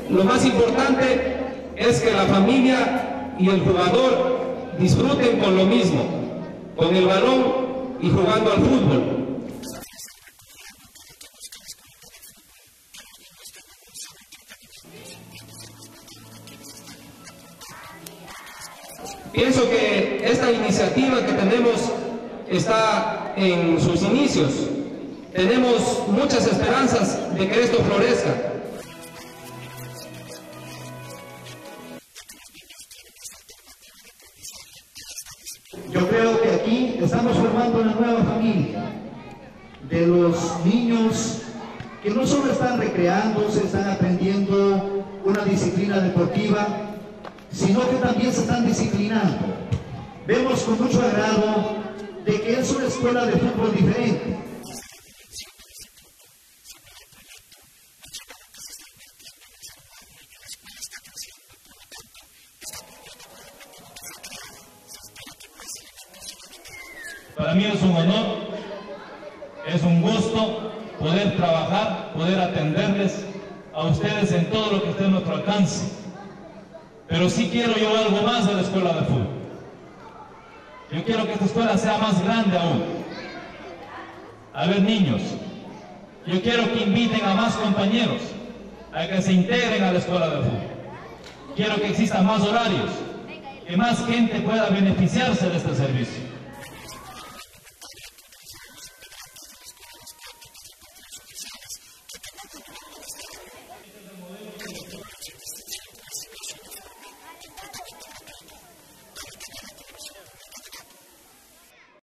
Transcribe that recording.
lo más importante es que la familia y el jugador disfruten con lo mismo, con el balón y jugando al fútbol. Pienso que esta iniciativa que tenemos está en sus inicios. Tenemos muchas esperanzas de que esto florezca. Yo creo que aquí estamos formando una nueva familia de los niños que no solo están recreándose, están aprendiendo una disciplina deportiva, sino que también se están disciplinando. Vemos con mucho agrado de que es una escuela de fútbol diferente. Para mí es un honor, es un gusto poder trabajar, poder atenderles a ustedes en todo lo que esté a nuestro alcance. Pero sí quiero yo algo más de la escuela de fútbol. Yo quiero que esta escuela sea más grande aún. A ver, niños, yo quiero que inviten a más compañeros a que se integren a la escuela de fútbol. Quiero que existan más horarios, que más gente pueda beneficiarse de este servicio.